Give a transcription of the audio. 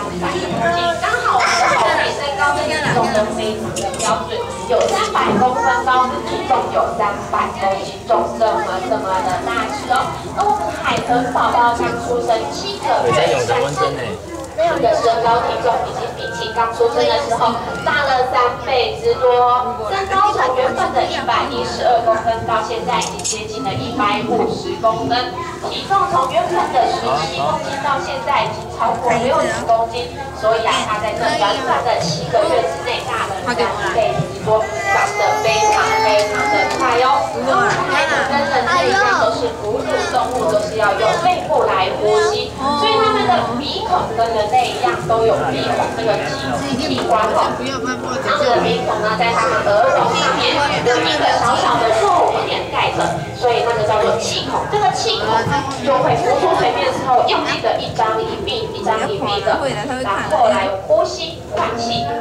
公斤，刚好我们的猴子身高跟体重都非常的标准，有300公分高，体重有300公斤重，这么的大只哦。而我们海豚宝宝刚出生7个月，这样的身高体重已经比起刚出生的时候大了3倍之多，身高从原本的112公分到现在已经接近了150公分，体重从原本的17公斤到现在已经超过60公斤，所以啊，它在这短短的7个月之内大了3倍之多，长得非常的快哦。海豚跟人类一样都是哺乳动物，都是要用背部来呼吸，所以它们的鼻孔跟人类一样都有鼻孔这个器官哦。它们的鼻孔呢，在它们额头上面有一个小小的肉片盖着，所以那个叫做气孔。这个气孔就会呼出水面的时候，用力的一张一闭的，然后来呼吸换气。